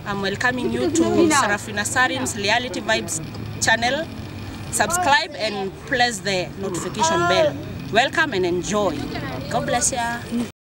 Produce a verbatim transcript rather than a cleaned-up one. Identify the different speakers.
Speaker 1: I'm welcoming you to Sarafina Sarim's Reality Vibes channel. Subscribe and press the notification bell. Welcome and enjoy. God bless you.